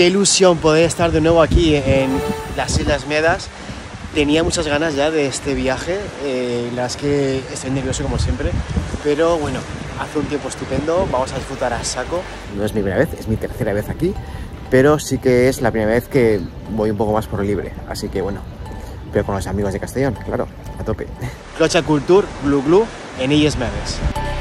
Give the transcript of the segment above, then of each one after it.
qué ilusión poder estar de nuevo aquí en las Islas Medas. Tenía muchas ganas ya de este viaje, las que estoy nervioso como siempre, pero bueno, hace un tiempo estupendo, vamos a disfrutar a saco. No es mi primera vez, es mi tercera vez aquí, pero sí que es la primera vez que voy un poco más por libre, así que bueno, pero con los amigos de Castellón, claro, a tope. Clotxa Cultur, Glu Glu, en Illes Medes.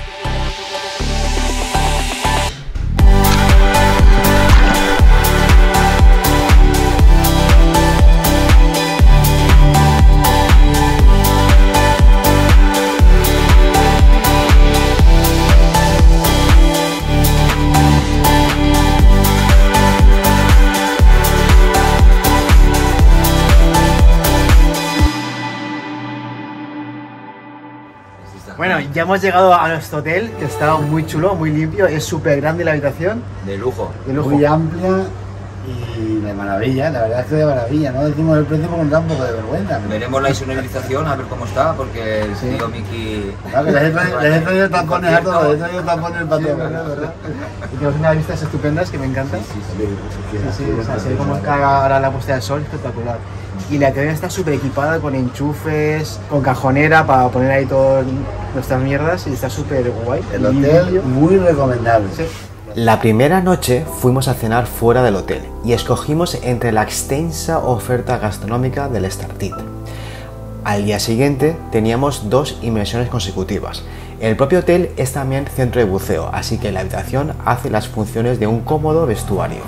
Bueno, ya hemos llegado a nuestro hotel, que está muy chulo, muy limpio, es súper grande la habitación. De lujo. De lujo. Muy amplia y de maravilla, la verdad es que de maravilla. No decimos el precio porque nos da un poco de vergüenza. Veremos la insonorización a ver cómo está, porque el tío Miki... Claro, que les he traído tapones a todos, les he traído tapones para todos, ¿verdad? Y tenemos unas vistas estupendas que me encantan. Sí, o sea, se ve cómo cae ahora la puesta del sol, espectacular. Y la teoría está súper equipada con enchufes, con cajonera para poner ahí todas nuestras mierdas y está súper guay. El hotel muy recomendable. Sí. La primera noche fuimos a cenar fuera del hotel y escogimos entre la extensa oferta gastronómica del Estartit. Al día siguiente teníamos 2 inmersiones consecutivas. El propio hotel es también centro de buceo, así que la habitación hace las funciones de un cómodo vestuario.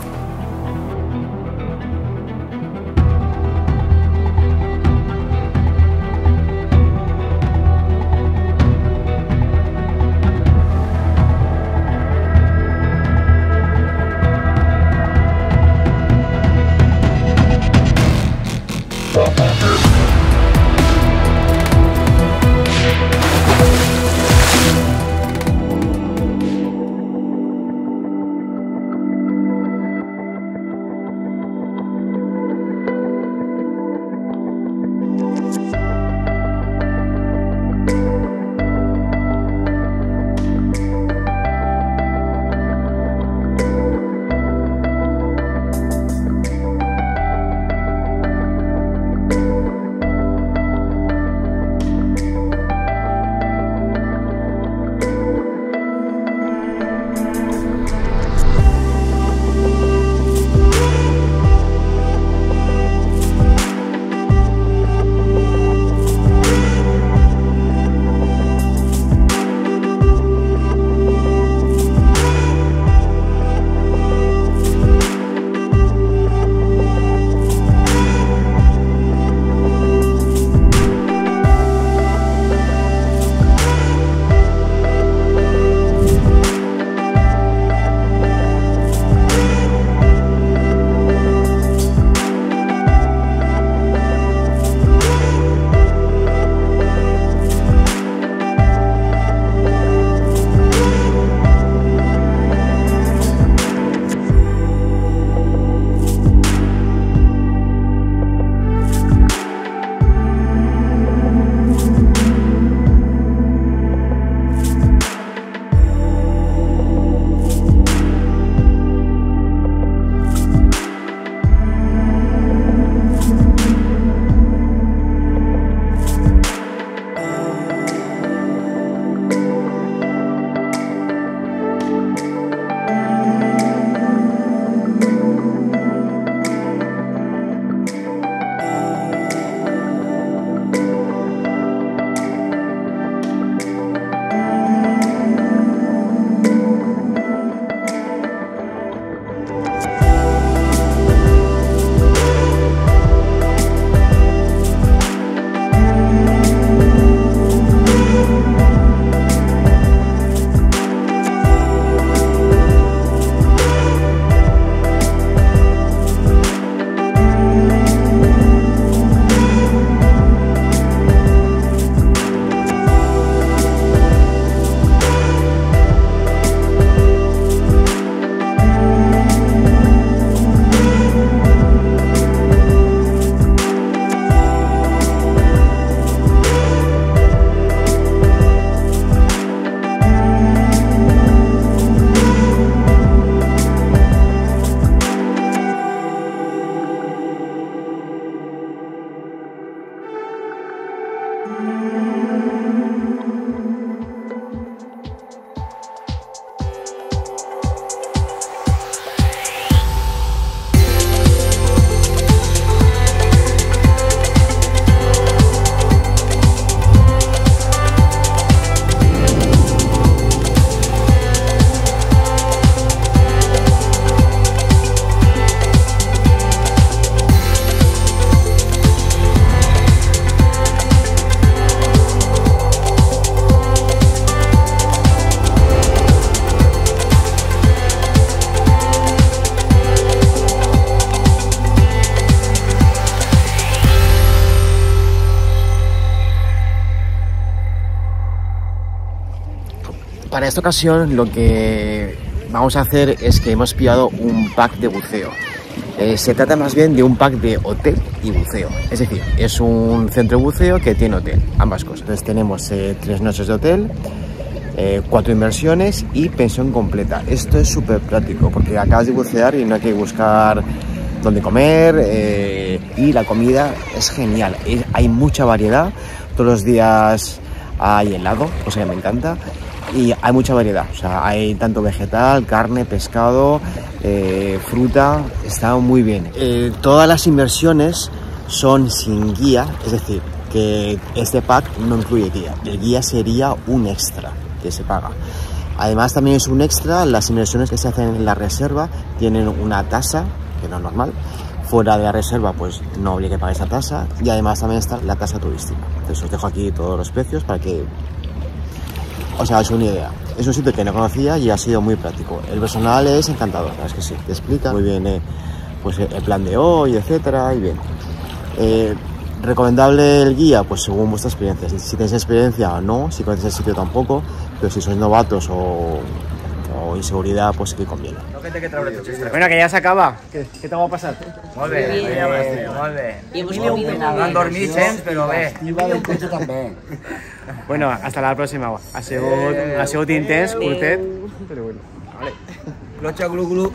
Para esta ocasión lo que vamos a hacer es que hemos pillado un pack de buceo. Se trata más bien de un pack de hotel y buceo. Es decir, es un centro de buceo que tiene hotel, ambas cosas. Entonces tenemos 3 noches de hotel, 4 inversiones y pensión completa. Esto es súper práctico porque acabas de bucear y no hay que buscar dónde comer, y la comida es genial. Hay mucha variedad, todos los días hay helado, cosa que me encanta, y hay mucha variedad. O sea, hay tanto vegetal, carne, pescado, fruta, está muy bien. Todas las inversiones son sin guía, es decir, que este pack no incluye guía. El guía sería un extra que se paga. Además también es un extra, las inversiones que se hacen en la reserva tienen una tasa, que no es normal. Fuera de la reserva pues no habría que pagar esa tasa, y además también está la tasa turística. Entonces os dejo aquí todos los precios para que os hagáis una idea. Es un sitio que no conocía y ha sido muy práctico. El personal es encantador, es que sí, te explica muy bien pues el plan de hoy, etcétera, y bien. ¿Recomendable el guía? Pues según vuestra experiencia. Si tenéis experiencia, no. Si conocéis el sitio, tampoco. Pero si sois novatos o inseguridad, pues sí que conviene. Bueno, que ya se acaba. ¿Qué te va a pasar? Molt bé, molt bé. Y hemos comido No han dormit gens, però bé. Iba del coche también. Bueno, hasta la próxima. Ha sido intens, curtet, pero bueno. Vale. Clotxa glu glu.